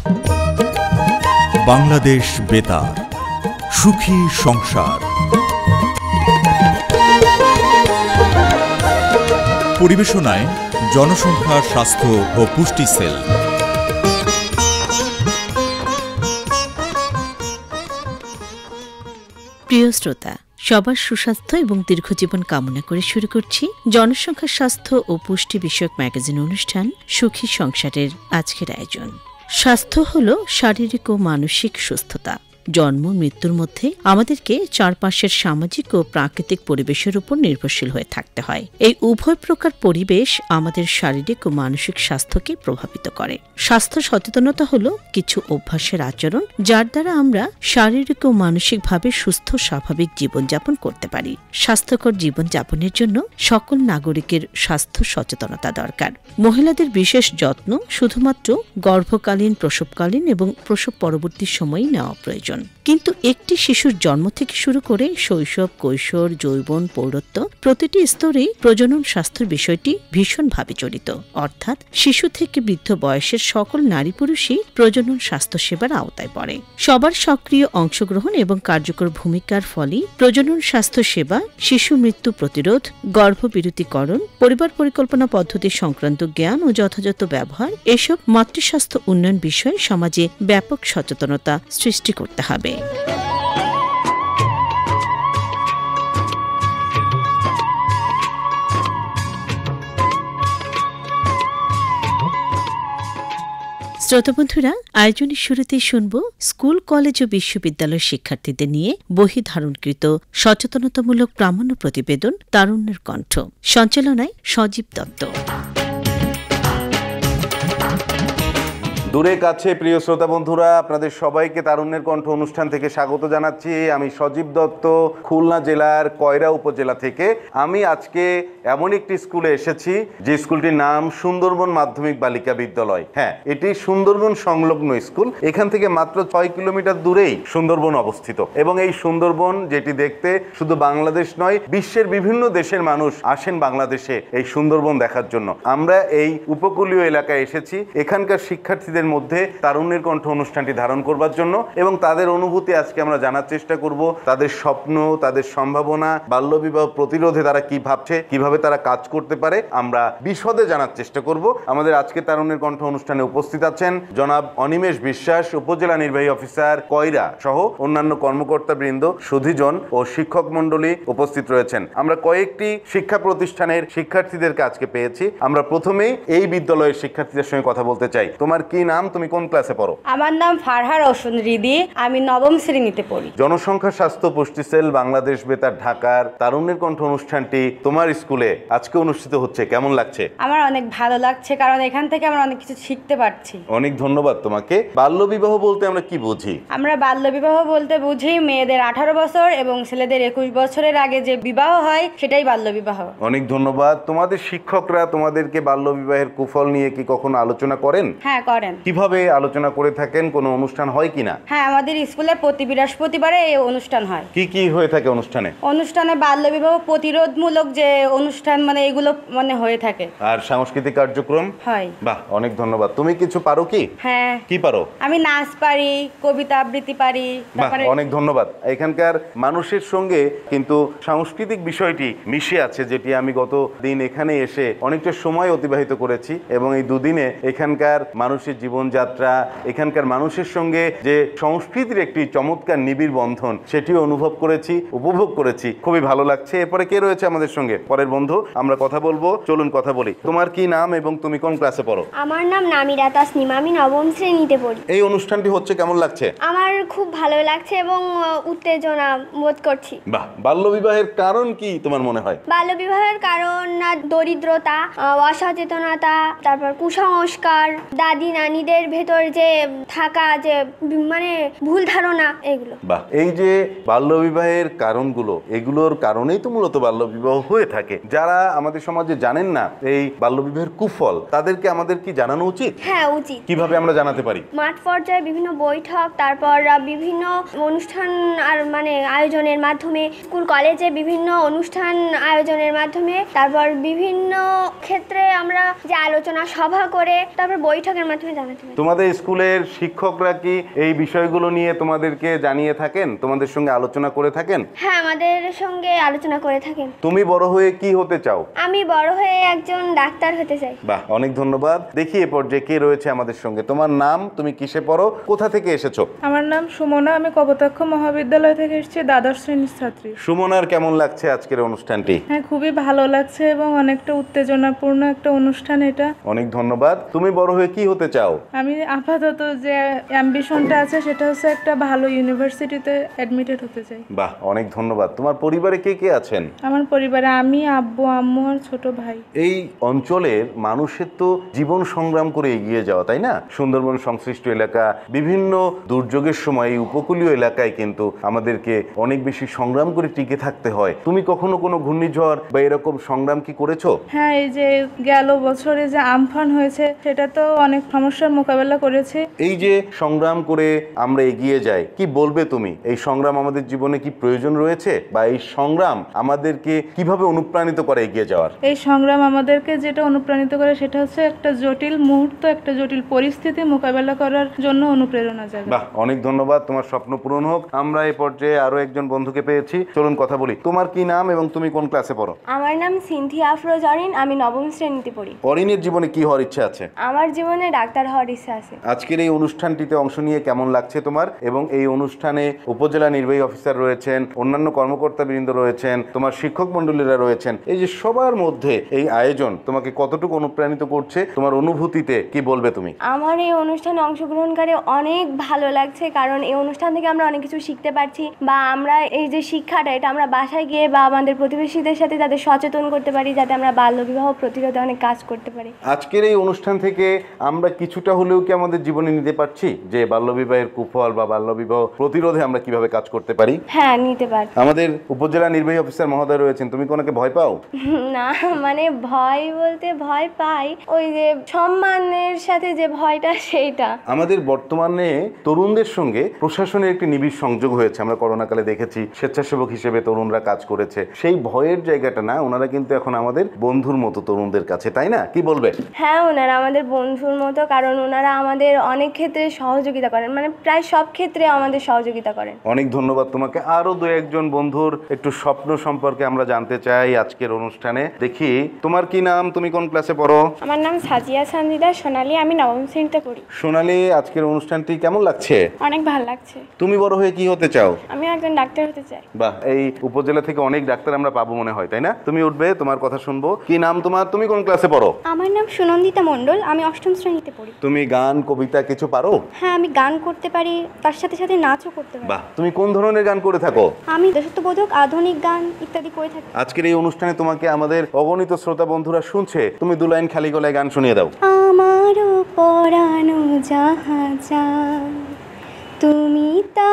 বাংলাদেশ বেতার, সুখী সংসার। পরিবেশনায় জনসংখ্যা, স্বাস্থ্য ও পুষ্টি সেল। প্রিয় শ্রোতা, সবার সুস্বাস্থ্য এবং দীর্ঘজীবন কামনা করে শুরু করছি জনসংখ্যা, স্বাস্থ্য ও পুষ্টি বিষয়ক ম্যাগাজিন অনুষ্ঠান সুখী সংসারের আজকের আয়োজন। স্বাস্থ্য হল শারীরিক ও মানসিক সুস্থতা। জন্ম মৃত্যুর মধ্যে আমাদেরকে চারপাশের সামাজিক ও প্রাকৃতিক পরিবেশের উপর নির্ভরশীল হয়ে থাকতে হয়। এই উভয় প্রকার পরিবেশ আমাদের শারীরিক ও মানসিক স্বাস্থ্যকে প্রভাবিত করে। স্বাস্থ্য সচেতনতা হল কিছু অভ্যাসের আচরণ, যার দ্বারা আমরা শারীরিক ও মানসিকভাবে সুস্থ স্বাভাবিক জীবনযাপন করতে পারি। স্বাস্থ্যকর জীবনযাপনের জন্য সকল নাগরিকের স্বাস্থ্য সচেতনতা দরকার। মহিলাদের বিশেষ যত্ন শুধুমাত্র গর্ভকালীন, প্রসবকালীন এবং প্রসব পরবর্তী সময়েই নেওয়া প্রয়োজন। কিন্তু একটি শিশুর জন্ম থেকে শুরু করে শৈশব, কৈশোর, যৌবন, পৌরত্ব প্রতিটি স্তরেই প্রজনন স্বাস্থ্যের বিষয়টি ভীষণভাবে জড়িত। অর্থাৎ শিশু থেকে বৃদ্ধ বয়সের সকল নারী পুরুষই প্রজনন স্বাস্থ্য সেবার আওতায় পড়ে। সবার সক্রিয় অংশগ্রহণ এবং কার্যকর ভূমিকার ফলেই প্রজনন স্বাস্থ্য সেবা, শিশু মৃত্যু প্রতিরোধ, গর্ভবিরতিকরণ, পরিবার পরিকল্পনা পদ্ধতি সংক্রান্ত জ্ঞান ও যথাযথ ব্যবহার, এসব মাতৃস্বাস্থ্য উন্নয়ন বিষয়ে সমাজে ব্যাপক সচেতনতা সৃষ্টি করতে হবে। শ্রোতা বন্ধুরা, আয়োজনের শুরুতেই শুনব স্কুল, কলেজ ও বিশ্ববিদ্যালয়ের শিক্ষার্থীদের নিয়ে বহিধারণকৃত সচেতনতামূলক প্রামাণ্য প্রতিবেদন তারুণ্যের কণ্ঠ। সঞ্চালনায় সজীব দত্ত। দূরে কাছে প্রিয় শ্রোতা বন্ধুরা, আপনাদের সবাইকে তারুণ্যের কণ্ঠ অনুষ্ঠান থেকে স্বাগত জানাচ্ছি। আমি সজীব দত্ত, খুলনা জেলার কয়রা উপজেলা থেকে। আমি আজকে এমন একটি স্কুলে এসেছি যে স্কুলটির নাম সুন্দরবন মাধ্যমিক বালিকা বিদ্যালয়। হ্যাঁ, এটি সুন্দরবন সংলগ্ন স্কুল। এখান থেকে মাত্র 6 কিলোমিটার দূরেই সুন্দরবন অবস্থিত এবং এই সুন্দরবন যেটি দেখতে শুধু বাংলাদেশ নয়, বিশ্বের বিভিন্ন দেশের মানুষ আসেন বাংলাদেশে এই সুন্দরবন দেখার জন্য। আমরা এই উপকূলীয় এলাকায় এসেছি এখানকার শিক্ষার্থীদের মধ্যে তারুণ্যের কণ্ঠ অনুষ্ঠানটি ধারণ করবার জন্য এবং তাদের অনুভূতি আজকে আমরা জানার চেষ্টা করব। তাদের স্বপ্ন, তাদের সম্ভাবনা, বাল্যবিবাহ প্রতিরোধে তারা কি ভাবছে, কিভাবে তারা কাজ করতে পারে, আমরা বিশদে জানার চেষ্টা করব। আমাদের আজকে তারুণ্যের কণ্ঠ অনুষ্ঠানে উপস্থিত আছেন জনাব অনিমেষ বিশ্বাস, উপজেলা নির্বাহী অফিসার কয়রা সহ অন্যান্য কর্মকর্তাবৃন্দ, সুধীজন ও শিক্ষক মণ্ডলী উপস্থিত রয়েছেন। আমরা কয়েকটি শিক্ষা প্রতিষ্ঠানের শিক্ষার্থীদেরকে আজকে পেয়েছি। আমরা প্রথমেই এই বিদ্যালয়ের শিক্ষার্থীদের সঙ্গে কথা বলতে চাই। তোমার কি নাম, তুমি কোন ক্লাসে পড়ো? আমার নাম ফারহা রওশন রিদি, আমি 9ম শ্রেণীতে পড়ি। জনসংখ্যা, স্বাস্থ্য, পুষ্টি সেল, বাংলাদেশ বেতার ঢাকার তারুণ্যের কণ্ঠ অনুষ্ঠানটি তোমার স্কুলে আজকে অনুষ্ঠিত হচ্ছে, কেমন লাগছে? আমার অনেক ভালো লাগছে, কারণ এখান থেকে আমরা অনেক কিছু শিখতে পারছি। অনেক ধন্যবাদ তোমাকে। বাল্যবিবাহ বলতে আমরা কি বুঝি? আমরা বাল্যবিবাহ বলতে বুঝি মেয়েদের 18 বছর এবং ছেলেদের 21 বছরের আগে যে বিবাহ হয় সেটাই বাল্যবিবাহ। অনেক ধন্যবাদ। তোমাদের শিক্ষকরা তোমাদেরকে বাল্যবিবাহের কুফল নিয়ে কি কখনো আলোচনা করেন? হ্যাঁ, করেন। কিভাবে আলোচনা করে থাকেন? কোনো অনুষ্ঠান হয় কিনা? হ্যাঁ, আমাদের স্কুলে প্রতি বৃহস্পতিবারে এই অনুষ্ঠান হয়। কি কি হয়ে থাকে অনুষ্ঠানে? অনুষ্ঠানে বাল্যবিবাহ প্রতিরোধমূলক যে অনুষ্ঠান, মানে এগুলো মানে হয়ে থাকে। আর সাংস্কৃতিক কার্যক্রম হয়। বাহ, অনেক ধন্যবাদ। তুমি কিছু পারো কি? হ্যাঁ। কি পারো? আমি নাচ পারি, কবিতা আবৃত্তি পারি। অনেক ধন্যবাদ। এখানকার মানুষের সঙ্গে কিন্তু সাংস্কৃতিক বিষয়টি মিশে আছে, যেটি আমি গত দিন এখানে এসে অনেকটা সময় অতিবাহিত করেছি এবং এই দুদিনে এখানকার মানুষের জীবনযাত্রা, এখানকার মানুষের সঙ্গে যে সংস্কৃতির একটি চমৎকার নিবিড় বন্ধন, সেটিও অনুভব করেছি, উপভোগ করেছি। খুবই ভালো লাগছে। এরপরে কে রয়েছে আমাদের সঙ্গে? পরের বন্ধু আমরা কথা বলবো, চলুন কথা বলি। তোমার কি নাম এবং তুমি কোন ক্লাসে পড়ো? আমার নাম নামিরা তাসনিমা, আমি 9ম শ্রেণীতে পড়ি। এই অনুষ্ঠানটি হচ্ছে, কেমন লাগছে? আমার খুব ভালো লাগছে এবং উত্তেজনা বোধ করছি। বাহ, বাল্যবিবাহের কারণ কি তোমার মনে হয়? বাল্যবিবাহের কারণ দরিদ্রতা, অসচেতনতা, তারপর কুসংস্কার, দাদি নানিদের ভেতর যে থাকা যে মানে ভুল ধারণা, এগুলো। বাহ, এই যে বাল্যবিবাহের কারণগুলো, এগুলোর কারণেই তো মূলত বাল্যবিবাহ হয়ে থাকে। যারা আমাদের সমাজে জানেন না এই বাল্যবিবাহের কুফল, তাদেরকে আমাদের কি জানানো উচিত? হ্যাঁ, উচিত। কিভাবে আমরা জানাতে পারি? মাঠ পর্যায়ে বিভিন্ন বৈঠক, তারপর বিভিন্ন অনুষ্ঠান আর মানে আয়োজনের মাধ্যমে, স্কুল কলেজে বিভিন্ন অনুষ্ঠান আয়োজনের মাধ্যমে, তারপর বিভিন্ন ক্ষেত্রে আমরা যে আলোচনা সভা করে তারপর বৈঠকের মাধ্যমে জানাতে মাধ্যমিক। তোমাদের স্কুলের শিক্ষকরা কি এই বিষয়গুলো নিয়ে তোমাদেরকে জানিয়ে থাকেন, তোমাদের সঙ্গে আলোচনা করে থাকেন? হ্যাঁ, আমাদের সঙ্গে আলোচনা করে থাকেন। তুমি বড় হয়ে কি হতে চাও? আমি বড় হয়ে একজন ডাক্তার হতে চাই। বাহ, অনেক ধন্যবাদ। দেখি এ পর্যায়ে কে রয়েছে আমাদের সঙ্গে। তোমার নাম, তুমি কিসে পড়ো, কোথা থেকে এসেছো? আমার নাম সুমনা, আমি কপোতাক্ষ মহাবিদ্যালয় থেকে এসেছি, দ্বাদশ শ্রেণীর ছাত্রী। সুমনার কেমন লাগছে আজকের অনুষ্ঠানটি? হ্যাঁ, খুবই ভালো লাগছে এবং অনেকটা উত্তেজনাপূর্ণ একটা অনুষ্ঠান এটা। অনেক ধন্যবাদ। তুমি বড় হয়ে কি হতে চাও? আমি আপাতত যে অ্যাম্বিশনটা আছে সেটা হচ্ছে একটা ভালো ইউনিভার্সিটিতে অ্যাডমিটেড হতে চাই। বাহ, অনেক ধন্যবাদ। তোমার পরিবারে কে কে আছেন? আমার পরিবারে আমি, আব্বু, আম্মু আর ছোট ভাই। এই অঞ্চলের মানুষের তো জীবন সংগ্রাম করে এগিয়ে যাওয়া, তাই না? সুন্দরবন সংশ্লিষ্ট এলাকা, বিভিন্ন দুর্যোগের সময় এই উপকূলীয় এলাকায় কিন্তু আমাদেরকে অনেক বেশি সংগ্রাম করে টিকে থাকতে হয়। তুমি কখনো কোনো ঘূর্ণিঝড় বা এরকম সংগ্রাম কি করেছো? হ্যাঁ, এই যে গেল বছরে যে আমফান হয়েছে সেটা তো অনেক সমস্যার মোকাবেলা করেছে। এই যে সংগ্রাম করে আমরা এগিয়ে যাই, কি বলবে তুমি? এই সংগ্রাম আমাদের জীবনে কি প্রয়োজন রয়েছে, বা এই সংগ্রাম আমাদেরকে কিভাবে অনুপ্রাণিত করে এগিয়ে যাওয়ার? এই সংগ্রাম আমাদেরকে যেটা অনুপ্রাণিত করে সেটা হচ্ছে একটা জটিল মুহূর্ত, একটা জটিল পরিস্থিতি মোকাবেলা করার জন্য অনুপ্রেরণা জাগায়। বাহ, অনেক ধন্যবাদ। তোমার স্বপ্ন পূরণ হোক। আমরা এই পর্যায়ে আরো একজন বন্ধুকে পেয়েছি, চলুন কথা বলি। তোমার কি নাম এবং তুমি কোন ক্লাসে পড়ো? আমার নাম সিনথিয়া আফরোজ অরিন, আমি নবম শ্রেণীতে পড়ি। অরিনের জীবনে কি হওয়ার ইচ্ছা আছে? আমার জীবনে ডাক্তার হওয়ার ইচ্ছা আছে। আজকের এই অনুষ্ঠানটিতে অংশ নিয়ে কেমন লাগছে তোমার? এবং এই অনুষ্ঠানে উপজেলা নির্বাহী অফিসার রয়েছেন, অন্যান্য কর্মকর্তাবৃন্দ রয়েছেন, তোমার শিক্ষক মন্ডলীরা রয়েছেন, এই যে সবার মধ্যে এই আয়োজন তোমাকে কতটুকু অনুপ্রাণিত করছে? তোমার অনুভূতিতে কি বলবে তুমি? আমার এই অনুষ্ঠানে অংশগ্রহণকারী অনেক ভালো লাগছে, কারণ এই অনুষ্ঠান থেকে আমরা অনেক কিছু শিখতে পারছি, বা আমরা এই যে শিক্ষাটা এটা আমরা বাসায় গিয়ে বা আমাদের প্রতিবেশীদের সাথে তাদের সচেতন করতে পারি, যাতে আমরা বাল্যবিবাহ প্রতিরোধে অনেক কাজ করতে পারি। আজকের এই অনুষ্ঠান থেকে আমরা কিছুটা হলেও কি আমাদের জীবনে নিতে পারছি যে বাল্যবিবাহের কুফল বা বাল্যবিবাহ প্রতিরোধে আমরা কিভাবে কাজ করতে পারি? হ্যাঁ, নিতে পারি। আমাদের উপজেলা নির্বাহী অফিসার মহোদয় রয়েছেন, তুমি কোনোকে ভয় পাও? না, মানে ভয় বলতে ভয় পাই, ওই যে সম্মানের সাথে যে ভয়টা সেইটা। আমাদের বর্তমানে তরুণদের সঙ্গে প্রশাসনের একটি নিবিড় সংযোগ হয়েছে, আমরা করোনাকালে দেখেছি স্বেচ্ছাসেবক হিসেবে তরুণরা কাজ করেছে। সেই ভয়ের জায়গাটা না, ওনারা কিন্তু এখন আমাদের বন্ধুর মতো তরুণদের কাছে, তাই না? কি বলবে? হ্যাঁ, ওনারা আমাদের বন্ধুর মতো, কারণ ওনারা আমাদের অনেক ক্ষেত্রে সহযোগিতা করেন, মানে প্রায় সব ক্ষেত্রে আমাদের সহযোগিতা করেন। অনেক ধন্যবাদ তোমাকে। আরো দু একজন বন্ধুর একটু স্বপ্ন সম্পর্কে আমরা জানতে চাই আজকের অনুষ্ঠানে। দেখি, তোমার কি নাম, তুমি কোন ক্লাসে পড়ো? আমার নাম সাজিয়া সানজিদা সোনালী, আমি নবম শ্রেণীতে পড়ি। সোনালী, আজকের অনুষ্ঠানটি কেমন লাগছে? অনেক ভালো লাগছে। তুমি বড় হয়ে কি হতে চাও? আমি একজন ডাক্তার হতে চাই। বাহ, এই উপজেলা থেকে অনেক ডাক্তার আমরা পাবো মনে হয়, তাই না? তুমি উঠবে, তোমার কথা শুনবো। কি নাম তোমার, তুমি কোন ক্লাসে পড়ো? আমার নাম সুনন্দিতা মণ্ডল, আমি অষ্টম শ্রেণীতে পড়ি। তুমি গান, কবিতা কিছু পারো? হ্যাঁ, আমি গান করতে পারি, তার সাথে সাথে নাচও করতে পারি। বাহ, তুমি কোন ধরনের গান করে থাকো? আমি দেশাত্মবোধক, আধুনিক গান ইত্যাদি করে থাকি। আজকের এই অনুষ্ঠানে তোমাকে আমাদের অগণিত শ্রোতা বন্ধুরা শুনছে, তুমি দু লাইন খালি গলায় গান শুনিয়ে দাও। আমারও পরানো যাহা চায়, তুমি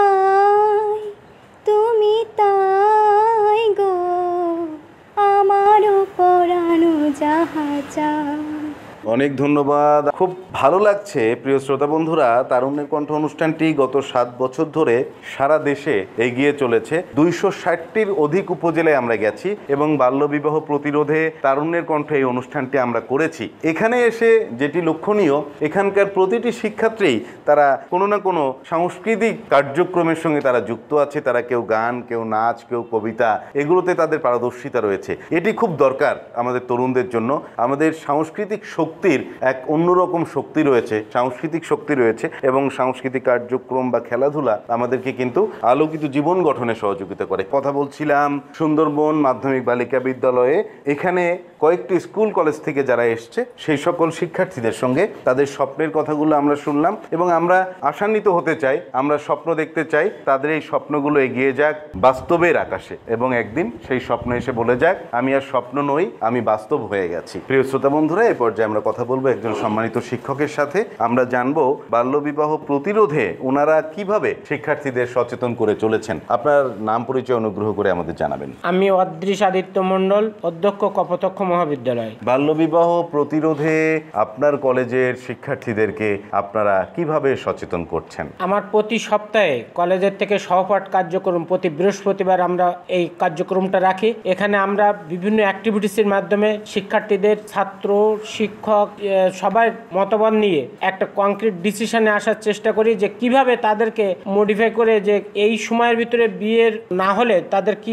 তাই গো, আমারও পরানো যাহা চায়। অনেক ধন্যবাদ। খুব ভালো লাগছে প্রিয় শ্রোতা বন্ধুরা, তারুণ্যের কণ্ঠ অনুষ্ঠানটি গত 7 বছর ধরে সারা দেশে এগিয়ে চলেছে। 260টির অধিক উপজেলায় আমরা গেছি এবং বাল্যবিবাহ প্রতিরোধে তারুণ্যের কণ্ঠ এই অনুষ্ঠানটি আমরা করেছি। এখানে এসে যেটি লক্ষণীয়, এখানকার প্রতিটি শিক্ষার্থী তারা কোনো না কোনো সাংস্কৃতিক কার্যক্রমের সঙ্গে তারা যুক্ত আছে। তারা কেউ গান, কেউ নাচ, কেউ কবিতা, এগুলোতে তাদের পারদর্শিতা রয়েছে। এটি খুব দরকার আমাদের তরুণদের জন্য। আমাদের সাংস্কৃতিক শক্তির এক অন্যরকম শক্তি রয়েছে, সাংস্কৃতিক শক্তি রয়েছে, এবং সাংস্কৃতিক কার্যক্রম বা খেলাধুলা আমাদেরকে কিন্তু আলোকিত জীবন গঠনে সহযোগিতা করে। কথা বলছিলাম সুন্দরবন মাধ্যমিক বালিকা বিদ্যালয়ে। এখানে কয়েকটি স্কুল কলেজ থেকে যারা এসছে সেই সকল শিক্ষার্থীদের সঙ্গে তাদের স্বপ্নের কথাগুলো আমরা শুনলাম, এবং আমরা আশান্বিত হতে চাই, আমরা স্বপ্ন দেখতে চাই তাদের এই স্বপ্নগুলো এগিয়ে যাক বাস্তবের আকাশে, এবং একদিন সেই স্বপ্ন এসে বলে যাক, আমি আর স্বপ্ন নই, আমি বাস্তব হয়ে গেছি। প্রিয় শ্রোতা বন্ধুরা, এ পর্যায়ে আমরা কথা বলবো একজন সম্মানিত শিক্ষকের সাথে। আমরা জানবো বাল্যবিবাহ প্রতিরোধে ওনারা কিভাবে শিক্ষার্থীদের সচেতন করে চলেছেন। আপনার নাম পরিচয় অনুগ্রহ করে আমাদের জানাবেন। আমি অদৃশ আদিত্য মণ্ডল, অধ্যক্ষ কপোতাক্ষ মহাবিদ্যালয়। বাল্যবিবাহ প্রতিরোধে আপনার কলেজের শিক্ষার্থীদেরকে আপনারা কিভাবে সচেতন করছেন? আমার প্রতি সপ্তাহে কলেজের থেকে সহপাঠ কার্যক্রম প্রতি বৃহস্পতিবার আমরা এই কার্যক্রমটা রাখি। এখানে আমরা বিভিন্ন অ্যাক্টিভিটিসের মাধ্যমে শিক্ষার্থীদের, ছাত্র, শিক্ষক শিক্ষক সবাই মতামত নিয়ে একটা কংক্রিট ডিসিশনে আসার চেষ্টা করি যে কিভাবে তাদেরকে মডিফাই করে যে এই সময়ের ভিতরে বিয়ের না হলে তাদের কি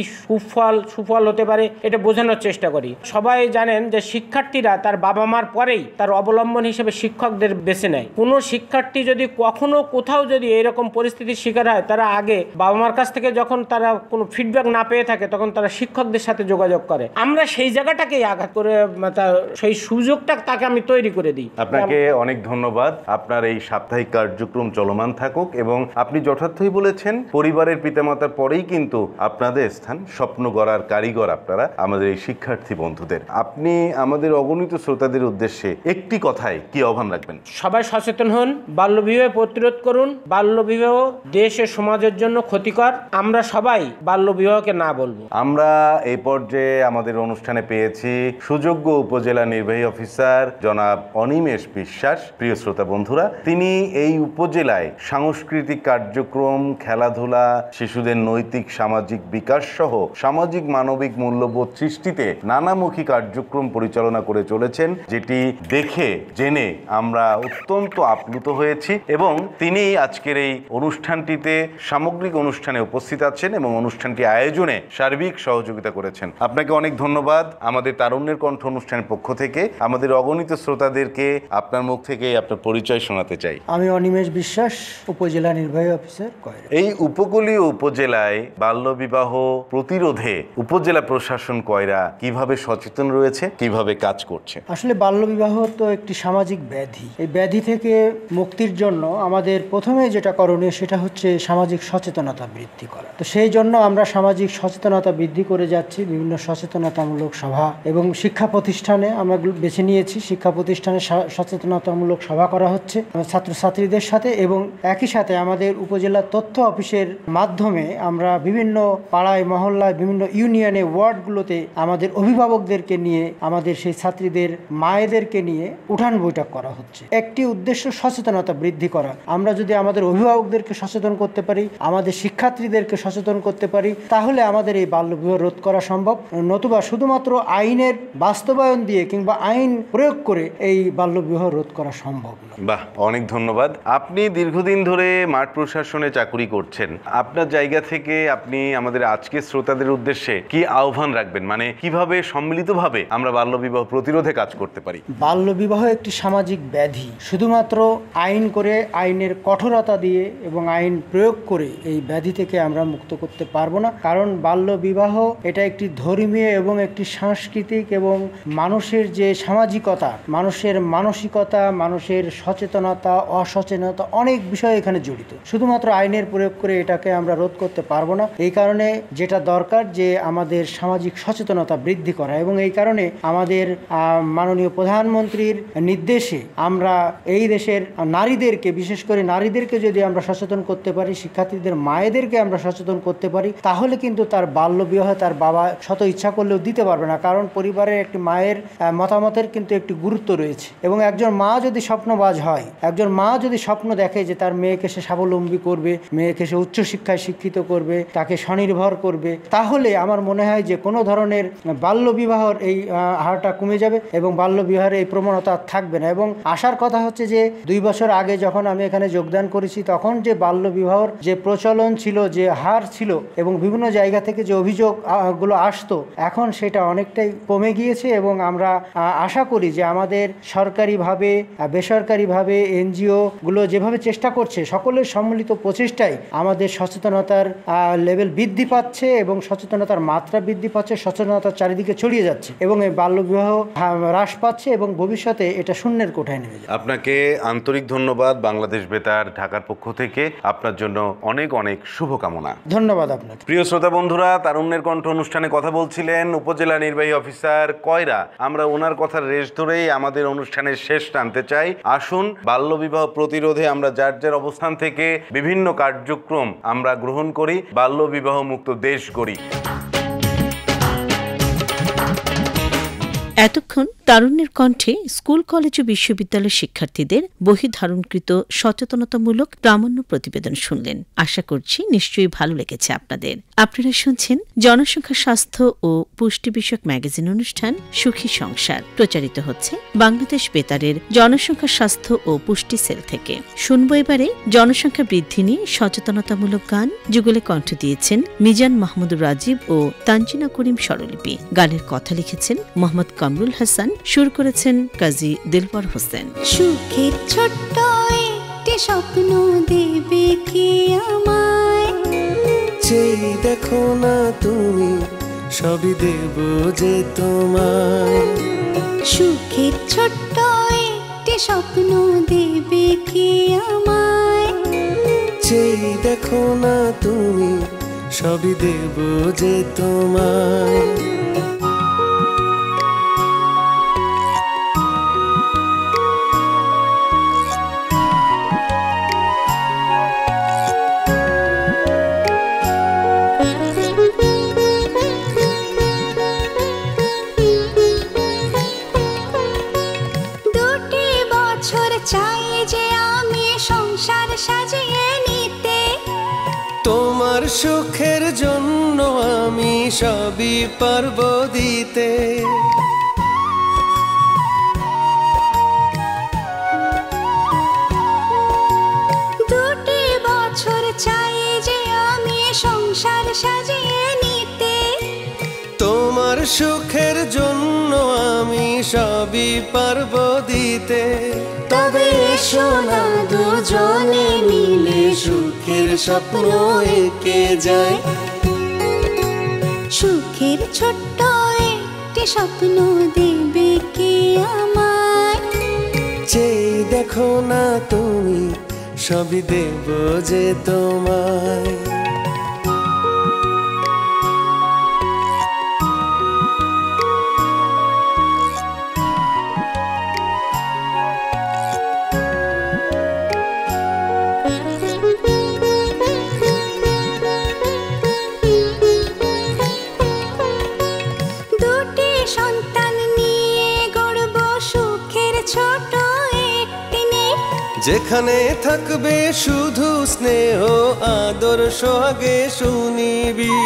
সুফল হতে পারে এটা বোঝানোর চেষ্টা করি। সবাই জানেন যে শিক্ষার্থীরা তার বাবা মার পরেই তার অবলম্বন হিসেবে শিক্ষকদের বেছে নেয়। কোনো শিক্ষার্থী যদি কখনো কোথাও যদি এরকম পরিস্থিতির শিকার হয়, তারা আগে বাবা মার কাছ থেকে যখন তারা কোনো ফিডব্যাক না পেয়ে থাকে তখন তারা শিক্ষকদের সাথে যোগাযোগ করে। আমরা সেই জায়গাটাকেই আঘাত করে সেই সুযোগটা তাকে আমি তৈরি করে দিই। আপনাকে অনেক ধন্যবাদ। আপনার এই সাপ্তাহিক কার্যক্রম চলমান থাকুক এবং আপনি যথার্থই বলেছেন, পরিবারের পিতামাতার পরেই কিন্তু আপনাদের স্থান, স্বপ্ন গড়ার কারিগর আপনারা, আমাদের এই শিক্ষার্থী বন্ধুদের। আপনি আমাদের অগণিত শ্রোতাদের উদ্দেশ্যে একটি কথায় কি আহ্বান রাখবেন? সবাই সচেতন হন, বাল্যবিবাহ প্রতিরোধ করুন। বাল্যবিবাহ দেশ ও সমাজের জন্য ক্ষতিকর। আমরা সবাই বাল্যবিবাহকে না বলবো। আমরা এই পর্যায়ে আমাদের অনুষ্ঠানে পেয়েছি সুযোগ্য উপজেলা নির্বাহী অফিসার জনাব অনিমেষ বিশ্বাস। প্রিয় শ্রোতা বন্ধুরা, তিনি এই উপজেলায় সাংস্কৃতিক কার্যক্রম, খেলাধুলা, শিশুদের নৈতিক সামাজিক বিকাশ সহ সামাজিক মানবিক মূল্যবোধ সৃষ্টিতে নানামুখী কার্যক্রম পরিচালনা করে চলেছেন, যেটি দেখে জেনে আমরা অত্যন্ত আপ্লুত হয়েছি। এবং তিনি আজকের এই অনুষ্ঠানটিতে সামগ্রিক অনুষ্ঠানে উপস্থিত আছেন এবং অনুষ্ঠানটি আয়োজনে সার্বিক সহযোগিতা করেছেন। আপনাকে অনেক ধন্যবাদ। আমাদের তারুণ্যের কণ্ঠ অনুষ্ঠানের পক্ষ থেকে আমাদের অগণিত শ্রোতাদেরকে আপনার মুখ থেকে আপনার পরিচয় শোনাতে চাই। আমি অনিমেষ বিশ্বাস, উপজেলা নির্বাহী অফিসার কয়রা। এই উপকূলীয় উপজেলায় বাল্যবিবাহ প্রতিরোধে উপজেলা প্রশাসন কয়রা কিভাবে সচেতন রয়েছে, কিভাবে কাজ করছে? আসলে বাল্যবিবাহ তো একটি সামাজিক ব্যাধি। এই ব্যাধি থেকে মুক্তির জন্য আমাদের প্রথমে যেটা করণীয় সেটা হচ্ছে সামাজিক সচেতনতা বৃদ্ধি করা। তো সেই জন্য আমরা সামাজিক সচেতনতা বৃদ্ধি করে যাচ্ছি। বিভিন্ন সচেতনতামূলক সভা এবং শিক্ষা প্রতিষ্ঠানে আমরা বেছে নিয়েছি, শিক্ষা প্রতিষ্ঠানে সচেতনতামূলক সভা করা হচ্ছে ছাত্রছাত্রীদের সাথে, এবং একই সাথে আমাদের উপজেলা তথ্য অফিসের মাধ্যমে আমরা বিভিন্ন পাড়ায় মহল্লায়, বিভিন্ন ইউনিয়নে, ওয়ার্ডগুলোতে আমাদের অভিভাবকদেরকে নিয়ে, আমাদের সেই ছাত্রীদের মায়েদেরকে নিয়ে উঠান বৈঠক করা হচ্ছে। একটি উদ্দেশ্য সচেতনতা বৃদ্ধি করা। আমরা যদি আমাদের অভিভাবকদেরকে সচেতন করতে পারি, আমাদের শিক্ষার্থীদেরকে সচেতন করতে পারি, তাহলে আমাদের এই বাল্যবিবাহ রোধ করা সম্ভব। নতুবা শুধুমাত্র আইনের বাস্তবায়ন দিয়ে কিংবা আইন প্রয়োগ করে এই বাল্যবিবাহ রোধ করা সম্ভব না। বাহ, অনেক ধন্যবাদ। আপনি দীর্ঘদিন ধরে মাঠ প্রশাসনে চাকুরি করছেন। আপনার জায়গা থেকে আপনি আমাদের আজকের শ্রোতাদের উদ্দেশ্যে কি আহ্বান রাখবেন? মানে কিভাবে সম্মিলিতভাবে আমরা বাল্যবিবাহ প্রতিরোধে কাজ করতে পারি? বাল্যবিবাহ একটি সামাজিক ব্যাধি। শুধুমাত্র আইন করে, আইনের কঠোরতা দিয়ে এবং আইন প্রয়োগ করে এই ব্যাধি থেকে আমরা মুক্ত করতে পারবো না। কারণ বাল্যবিবাহ এটা একটি ধর্মীয় এবং একটি সাংস্কৃতিক এবং মানুষের যে সামাজিকতা, মানুষের মানসিকতা, মানুষের সচেতনতা, অসচেতনতা, অনেক বিষয় এখানে জড়িত। শুধুমাত্র আইনের প্রয়োগ করে এটাকে আমরা রোধ করতে পারবো না। এই কারণে যেটা দরকার যে আমাদের সামাজিক সচেতনতা বৃদ্ধি করা, এবং এই কারণে আমাদের মাননীয় প্রধানমন্ত্রীর নির্দেশে আমরা এই দেশের নারীদেরকে, বিশেষ করে নারীদেরকে যদি আমরা সচেতন করতে পারি, শিক্ষার্থীদের মায়েদেরকে আমরা সচেতন করতে পারি, তাহলে কিন্তু তার বাল্যবিবাহ তার বাবা শত ইচ্ছা করলেও দিতে পারবে না। কারণ পরিবারের একটি মায়ের মতামতের কিন্তু একটি গুরুত্ব রয়েছে। এবং একজন মা যদি স্বপ্নবাজ হয়, একজন মা যদি স্বপ্ন দেখে যে তার মেয়েকে সে স্বাবলম্বী করবে, মেয়েকে সে উচ্চশিক্ষায় শিক্ষিত করবে, তাকে স্বনির্ভর করবে, তাহলে আমার মনে হয় যে কোনো ধরনের বাল্যবিবাহর এই হারটা কমে যাবে এবং বাল্যবিবাহের এই প্রবণতা থাকবে না। এবং আশার কথা হচ্ছে যে 2 বছর আগে যখন আমি এখানে যোগদান করেছি, তখন যে বাল্যবিবাহর যে প্রচলন ছিল, যে হার ছিল এবং বিভিন্ন জায়গা থেকে যে অভিযোগগুলো আসতো, এখন সেটা অনেকটাই কমে গিয়েছে। এবং আমরা আশা করি যে আমাদের সরকারিভাবে, বেসরকারিভাবে এনজিওগুলো যেভাবে চেষ্টা করছে, সকলের সম্মিলিত প্রচেষ্টায় আমাদের সচেতনতার লেভেল বৃদ্ধি পাচ্ছে এবং সচেতনতার মাত্রা বৃদ্ধি পাচ্ছে, সচেতনতার চারিদিকে ছড়িয়ে যাচ্ছে এবং এই বাল্যবিবাহ হ্রাস পাচ্ছে এবং ভবিষ্যতে এটা শূন্যের কোঠায় নেমে যাবে। আপনাকে আন্তরিক ধন্যবাদ। বাংলাদেশ বেতার ঢাকার পক্ষ থেকে আপনার জন্য অনেক অনেক শুভকামনা। ধন্যবাদ আপনাকে। প্রিয় শ্রোতা বন্ধুরা, তারুণ্যের কণ্ঠ অনুষ্ঠানে কথা বলছিলেন উপজেলা নির্বাহী অফিসার কয়রা। আমরা ওনার কথার রেশ ধরেই আমাদের অনুষ্ঠানের শেষ টানতে চাই। আসুন বাল্যবিবাহ প্রতিরোধে আমরা যার যার অবস্থান থেকে বিভিন্ন কার্যক্রম আমরা গ্রহণ করি, বাল্যবিবাহ মুক্ত দেশ গড়ি। এতক্ষণ তারুণ্যের কণ্ঠে স্কুল কলেজ ও বিশ্ববিদ্যালয়ের শিক্ষার্থীদের বহিধারণকৃত সচেতনতামূলক প্রামাণ্য প্রতিবেদন শুনলেন। আশা করছি নিশ্চয়ই ভালো লেগেছে আপনাদের। আপনারা শুনছেন জনসংখ্যা স্বাস্থ্য ও পুষ্টি বিষয়ক ম্যাগাজিন অনুষ্ঠান সুখী সংসার, প্রচারিত হচ্ছে বাংলাদেশ বেতারের জনসংখ্যা স্বাস্থ্য ও পুষ্টি সেল থেকে। শুনবো এবারে জনসংখ্যা বৃদ্ধি নিয়ে সচেতনতামূলক গান, যুগলে কণ্ঠ দিয়েছেন মিজান মাহমুদুর রাজীব ও তানজিনা করিম স্বরলিপি। গানের কথা লিখেছেন মোহাম্মদ কামরুল হাসান, সুর করেছেন কাজী দিলবর হোসেন। সুখের ছোট্ট একটি স্বপ্ন দেবে কি আমায়, যেই দেখো না তুমি সবই দেব যে তোমায়। সুখের ছোট্ট একটি স্বপ্ন দেবে কি আমায়, যেই দেখো না তুমি সবই দেব যে তোমায়। তোমার সুখের জন্য আমি সবই পারব দিতে। দুটি বছর চাই যে আমি সংসার সাজিয়ে নিতে। তোমার সুখের জন্য আমি সবই পারব দিতে। তবে সোনা দুজনে মিলে সুখের স্বপ্ন এঁকে যায়। সুখের ছোট্ট একটি স্বপ্ন দেবে কি আমায়, যেই দেখো না তুমি সবই দেব যে তোমায়। যেখানে থাকবে শুধু স্নেহ আদর সোহাগে শুনিবি।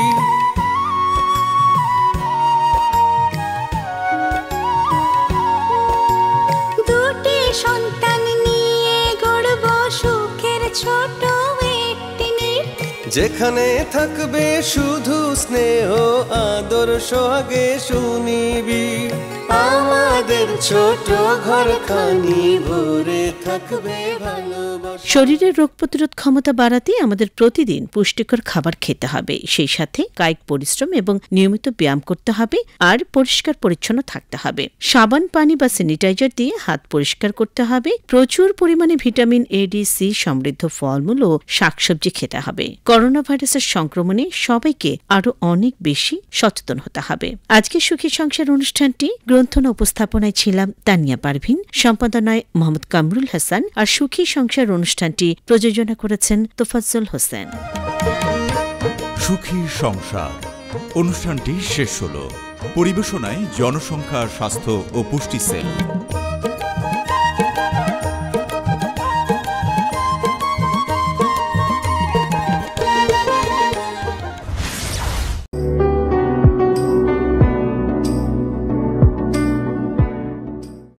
দুটি সন্তান নিয়ে গড়ব সুখের ছোট একটি নীড়। যেখানে থাকবে শুধু স্নেহ আদর সোহাগে শুনিবি। আমাদের ছোট ঘরখানি ভরে থাকবে ভালোবাসা। শরীরের রোগ প্রতিরোধ ক্ষমতা বাড়াতে আমাদের প্রতিদিন পুষ্টিকর খাবার খেতে হবে, সেই সাথে কায়িক পরিশ্রম এবং নিয়মিত ব্যায়াম করতে হবে আর পরিষ্কার পরিচ্ছন্ন থাকতে হবে। সাবান, পানি বা স্যানিটাইজার দিয়ে হাত পরিষ্কার করতে হবে। প্রচুর পরিমাণে ভিটামিন এ, ডি, সি সমৃদ্ধ ফলমূল ও শাকসবজি খেতে হবে। করোনা ভাইরাসের সংক্রমণে সবাইকে আরো অনেক বেশি সচেতন হতে হবে। আজকে সুখী সংসার অনুষ্ঠানটি গ্রন্থনা উপস্থাপনায় ছিলাম তানিয়া পারভিন, সম্পাদনায় মোহাম্মদ কামরুল হাসান, আর সুখী সংসার অনুষ্ঠানটি প্রযোজনা করেছেন তোফাজ্জল হোসেন। সুখী সংসার অনুষ্ঠানটি শেষ হল। পরিবেশনায় জনসংখ্যা স্বাস্থ্য ও পুষ্টি সেল।